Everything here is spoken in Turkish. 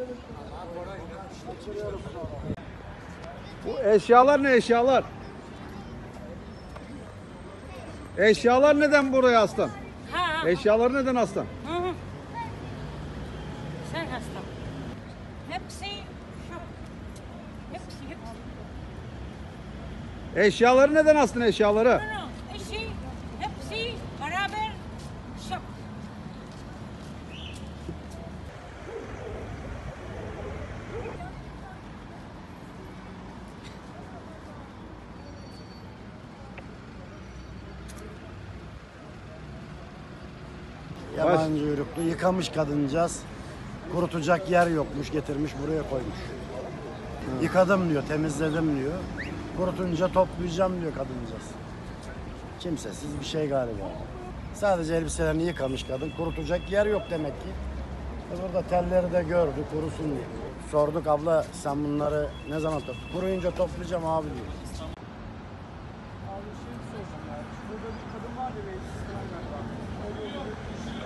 Bu eşyalar ne eşyalar? Eşyalar neden buraya aslan? Ha. Eşyalar neden aslan? Hı hı. Sen hasta. Hepsi şu. Hepsi. Eşyaları neden astın eşyaları? İşi hepsi beraber şu. Yabancı uyruklu yıkamış kadıncağız. Kurutacak yer yokmuş, getirmiş buraya koymuş. Yıkadım diyor, temizledim diyor. Kurutunca toplayacağım diyor kadıncağız. Kimsesiz bir şey galiba. Sadece elbiselerini yıkamış kadın. Kurutacak yer yok demek ki. Burada telleri de gördü, kurusun diye. Sorduk, abla sen bunları ne zaman kuruyunca toplayacağım abi diyor. Abi şey soracağım ya. Burada bir kadın var ya,